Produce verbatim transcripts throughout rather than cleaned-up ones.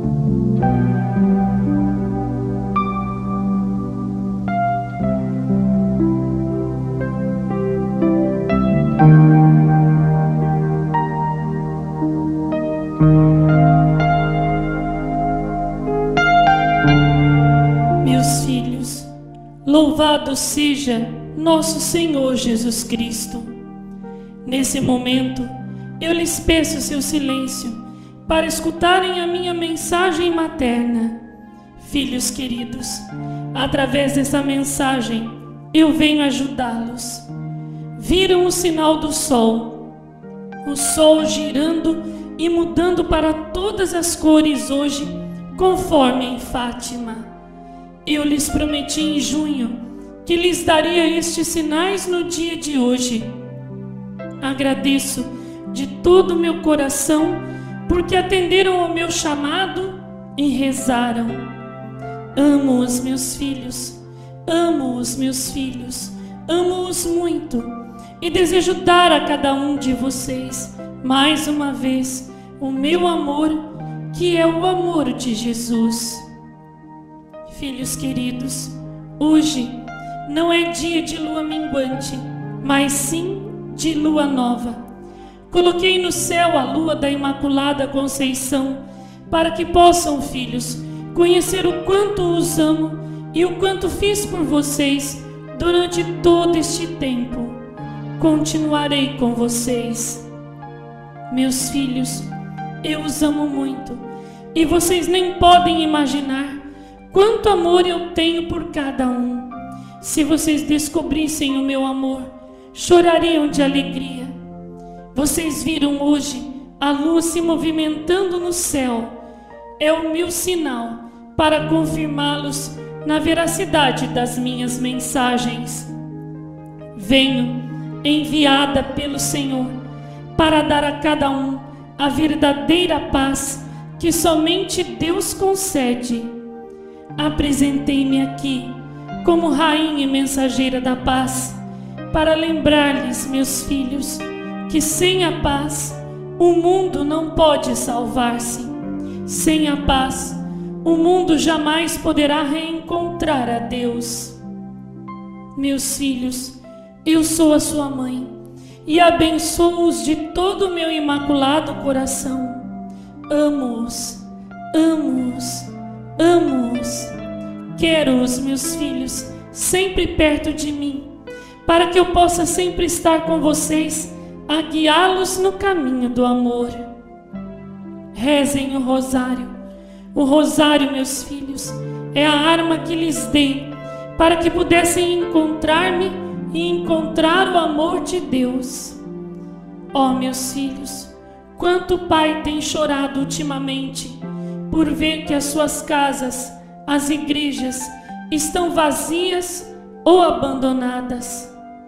Meus filhos, louvado seja nosso Senhor Jesus Cristo. Nesse momento, eu lhes peço seu silêncio para escutarem a minha mensagem materna. Filhos queridos, através dessa mensagem, eu venho ajudá-los. Viram o sinal do sol, o sol girando e mudando para todas as cores hoje, conforme em Fátima. Eu lhes prometi em junho que lhes daria estes sinais no dia de hoje. Agradeço de todo o meu coração porque atenderam ao meu chamado e rezaram. Amo os meus filhos, amo os meus filhos, amo-os muito e desejo dar a cada um de vocês, mais uma vez, o meu amor, que é o amor de Jesus. Filhos queridos, hoje não é dia de lua minguante, mas sim de lua nova. Coloquei no céu a lua da Imaculada Conceição para que possam, filhos, conhecer o quanto os amo e o quanto fiz por vocês durante todo este tempo. Continuarei com vocês. Meus filhos, eu os amo muito e vocês nem podem imaginar quanto amor eu tenho por cada um. Se vocês descobrissem o meu amor, chorariam de alegria. Vocês viram hoje a lua se movimentando no céu. É o meu sinal para confirmá-los na veracidade das minhas mensagens. Venho, enviada pelo Senhor, para dar a cada um a verdadeira paz que somente Deus concede. Apresentei-me aqui como rainha e mensageira da paz, para lembrar-lhes, meus filhos, que sem a paz o mundo não pode salvar-se. Sem a paz, o mundo jamais poderá reencontrar a Deus. Meus filhos, eu sou a sua mãe e abençoo-os de todo o meu imaculado coração. Amo-os, amo-os, amo-os. Quero os meus filhos sempre perto de mim, para que eu possa sempre estar com vocês, a guiá-los no caminho do amor. Rezem o rosário. O rosário, meus filhos, é a arma que lhes dei, para que pudessem encontrar-me e encontrar o amor de Deus. Ó, meus filhos, quanto pai tem chorado ultimamente por ver que as suas casas, as igrejas, estão vazias ou abandonadas.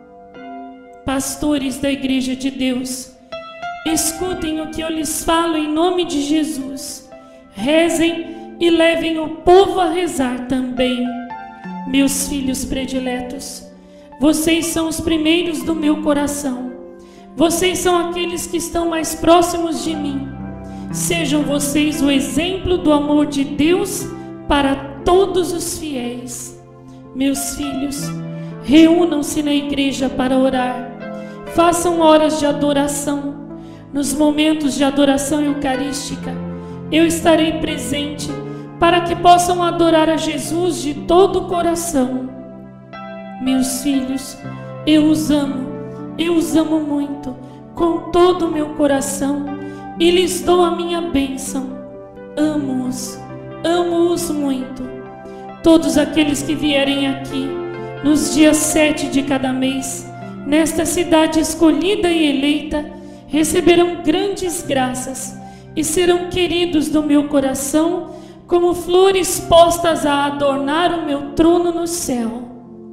Pastores da Igreja de Deus, escutem o que eu lhes falo em nome de Jesus. Rezem e levem o povo a rezar também. Meus filhos prediletos, vocês são os primeiros do meu coração. Vocês são aqueles que estão mais próximos de mim. Sejam vocês o exemplo do amor de Deus para todos os fiéis. Meus filhos, reúnam-se na igreja para orar. Façam horas de adoração. Nos momentos de adoração eucarística, eu estarei presente para que possam adorar a Jesus de todo o coração. Meus filhos, eu os amo, eu os amo muito, com todo o meu coração, e lhes dou a minha bênção. Amo-os, amo-os muito. Todos aqueles que vierem aqui, nos dias sete de cada mês, nesta cidade escolhida e eleita, receberão grandes graças e serão queridos do meu coração como flores postas a adornar o meu trono no céu.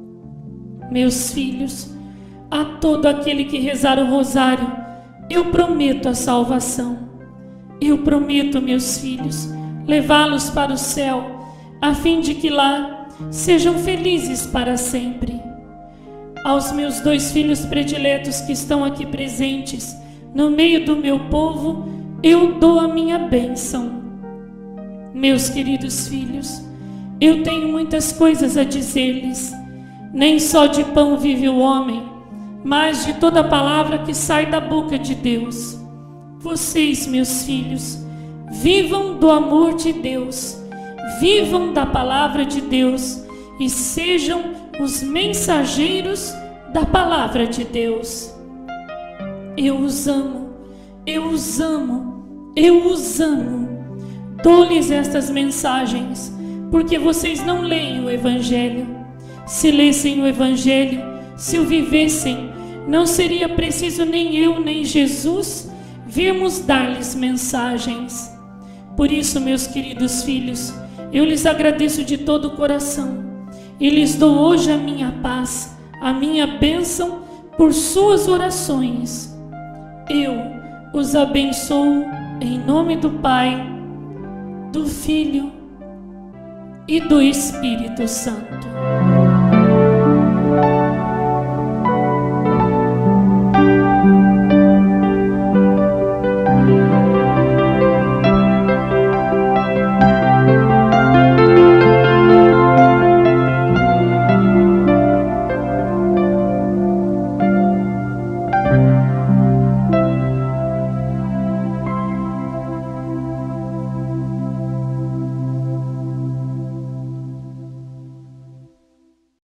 Meus filhos, a todo aquele que rezar o rosário, eu prometo a salvação. Eu prometo, meus filhos, levá-los para o céu, a fim de que lá sejam felizes para sempre. Aos meus dois filhos prediletos que estão aqui presentes, no meio do meu povo, eu dou a minha bênção. Meus queridos filhos, eu tenho muitas coisas a dizer-lhes. Nem só de pão vive o homem, mas de toda palavra que sai da boca de Deus. Vocês, meus filhos, vivam do amor de Deus, vivam da palavra de Deus e sejam os mensageiros da palavra de Deus. Eu os amo, eu os amo, eu os amo. Dou-lhes estas mensagens, porque vocês não leem o Evangelho. Se lessem o Evangelho, se o vivessem, não seria preciso nem eu nem Jesus virmos dar-lhes mensagens. Por isso, meus queridos filhos, eu lhes agradeço de todo o coração e lhes dou hoje a minha paz, a minha bênção por suas orações. Eu os abençoo em nome do Pai, do Filho e do Espírito Santo.